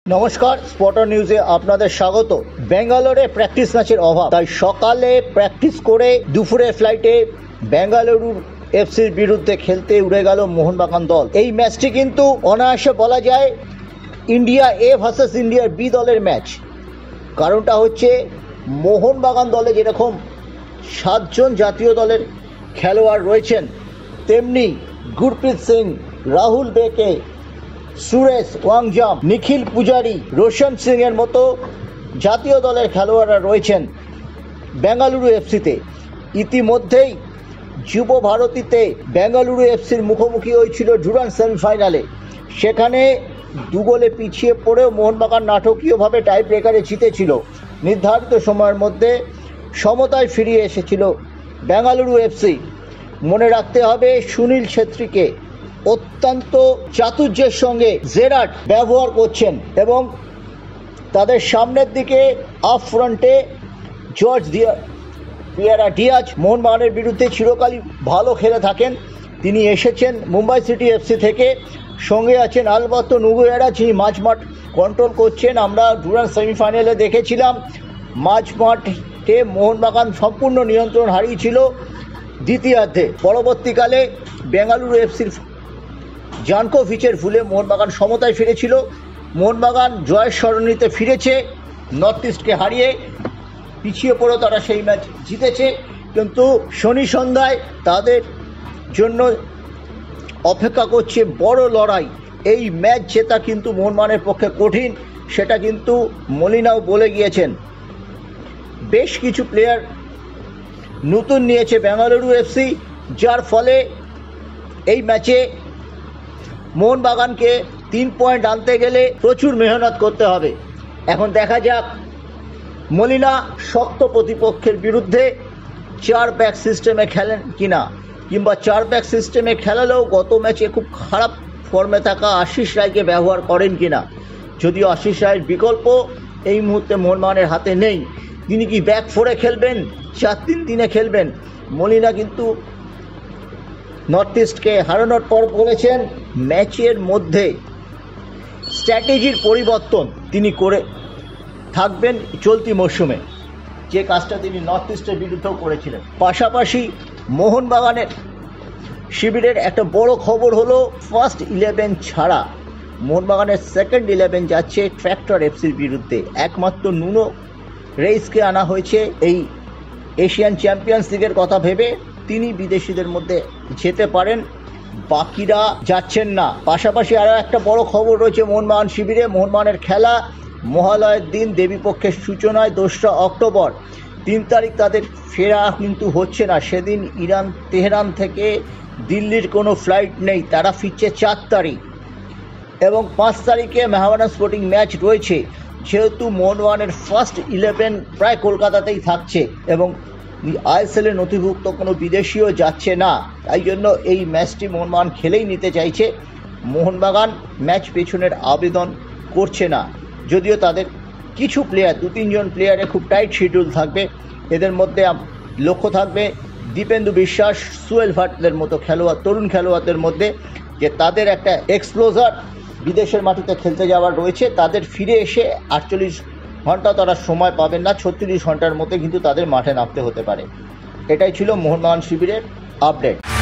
নমস্কার, স্পটার নিউজে আপনাদের স্বাগত। ব্যাঙ্গালোরে প্র্যাকটিস ম্যাচের অভাব, তাই সকালে প্র্যাকটিস করে দুপুরে ফ্লাইটে বেঙ্গালুরুর এফসির বিরুদ্ধে খেলতে উড়ে গেল মোহনবাগান দল। এই ম্যাচটি কিন্তু অনায়াসে বলা যায় ইন্ডিয়া এ ভার্সেস ইন্ডিয়ার বি দলের ম্যাচ। কারণটা হচ্ছে মোহনবাগান দলে যেরকম 7 জন জাতীয় দলের খেলোয়াড় রয়েছেন, তেমনি গুরপ্রীত সিং, রাহুল বেকে, সুরেশ ওয়াংজাম, নিখিল পূজারি, রোশন সিং এর মতো জাতীয় দলের খেলোয়াড়রা রয়েছেন বেঙ্গালুরু এফসিতে। ইতিমধ্যেই যুব ভারতীতে বেঙ্গালুরু এফসির মুখোমুখি হয়েছিল ডুরান্ড সেমিফাইনালে। সেখানে 2 গোলে পিছিয়ে পড়েও মোহনবাগান নাটকীয়ভাবে টাই ব্রেকারে জিতেছিল। নির্ধারিত সময়ের মধ্যে সমতায় ফিরিয়ে এসেছিল বেঙ্গালুরু এফসি। মনে রাখতে হবে, সুনীল ছেত্রীকে অত্যন্ত চাতুর্যের সঙ্গে জেরাট ব্যবহার করছেন এবং তাদের সামনের দিকে আপ ফ্রন্টে জর্জ পিয়েরা ডিয়াজ মোহনবাগানের বিরুদ্ধে চিরকালই ভালো খেলে থাকেন। তিনি এসেছেন মুম্বাই সিটি এফসি থেকে। সঙ্গে আছেন আলবার্তো নুগুয়েরা, যিনি মাঝমাঠ কন্ট্রোল করছেন। আমরা ডুরান্ড সেমিফাইনালে দেখেছিলাম মাঝমাঠে মোহনবাগান সম্পূর্ণ নিয়ন্ত্রণ হারিয়েছিল দ্বিতীয়ার্ধে। পরবর্তীকালে বেঙ্গালুরু এফসির জানকোভিচের ভুলে মোহনবাগান সমতায় ফিরেছিল। মোহনবাগান জয়ের সরণিতে ফিরেছে, নর্থ ইস্টকে হারিয়ে পিছিয়ে পড়েও তারা সেই ম্যাচ জিতেছে। কিন্তু শনি সন্ধ্যায় তাদের জন্য অপেক্ষা করছে বড় লড়াই। এই ম্যাচ জেতা কিন্তু মোহনবাগানের পক্ষে কঠিন, সেটা কিন্তু মলিনাও বলে গিয়েছেন। বেশ কিছু প্লেয়ার নতুন নিয়েছে বেঙ্গালুরু এফসি, যার ফলে এই ম্যাচে মোহনবাগানকে 3 পয়েন্ট আনতে গেলে প্রচুর মেহনত করতে হবে। এখন দেখা যাক মলিনা শক্ত প্রতিপক্ষের বিরুদ্ধে 4 ব্যাক সিস্টেমে খেলেন কিনা, কিংবা 4 ব্যাক সিস্টেমে খেলালেও গত ম্যাচে খুব খারাপ ফর্মে থাকা আশিস রায়কে ব্যবহার করেন কিনা। যদিও আশিস রায়ের বিকল্প এই মুহূর্তে মোহনবাগানের হাতে নেই। তিনি কি ব্যাক 4-এ খেলবেন, 4-3-3-এ খেলবেন? মলিনা কিন্তু নর্থ ইস্টকে হারানোর পর বলেছেন ম্যাচের মধ্যে স্ট্র্যাটেজির পরিবর্তন তিনি করে থাকবেন চলতি মরশুমে, যে কাজটা তিনি নর্থ ইস্টের বিরুদ্ধেও করেছিলেন। পাশাপাশি মোহনবাগানের শিবিরের একটা বড় খবর হলো, ফার্স্ট 11 ছাড়া মোহনবাগানের সেকেন্ড 11 যাচ্ছে ট্র্যাক্টর এফসির বিরুদ্ধে। একমাত্র নুনো রেইসকে আনা হয়েছে এই এশিয়ান চ্যাম্পিয়ন্স লিগের কথা ভেবে। তিনি বিদেশিদের মধ্যে যেতে পারেন, বাকিরা যাচ্ছেন না। পাশাপাশি আরও একটা বড় খবর রয়েছে মোহনবাগান শিবিরে। মোহনবাগানের খেলা মহালয়ের দিন, দেবীপক্ষের সূচনায় 2রা অক্টোবর। 3 তারিখ তাদের ফেরা কিন্তু হচ্ছে না। সেদিন তেহরান থেকে দিল্লির কোনো ফ্লাইট নেই, তারা ফিরছে 4 তারিখ। এবং 5 তারিখে মেহমানান স্পোর্টিং ম্যাচ রয়েছে। যেহেতু মোহনবাগানের ফার্স্ট 11 প্রায় কলকাতাতেই থাকছে এবং আইএসএল-এ নথিভুক্ত কোনো বিদেশিও যাচ্ছে না, তাই জন্য এই ম্যাচটি মোহনবাগান খেলেই নিতে চাইছে। মোহনবাগান ম্যাচ পেছনের আবেদন করছে না, যদিও তাদের কিছু প্লেয়ার, 2-3 জন প্লেয়ারে খুব টাইট শিডিউল থাকবে। এদের মধ্যে লক্ষ্য থাকবে দীপেন্দু বিশ্বাস, সুয়েল ভাটদের মতো খেলোয়াড়, তরুণ খেলোয়াড়দের মধ্যে, যে তাদের একটা এক্সপ্লোজার বিদেশের মাটিতে খেলতে যাওয়ার রয়েছে। তাদের ফিরে এসে 48 ঘন্টা তারা সময় পাবেন না, 36 ঘন্টার মধ্যে কিন্তু তাদের মাঠে নামতে হতে পারে। এটাই ছিল মোহনবাগান শিবিরের আপডেট।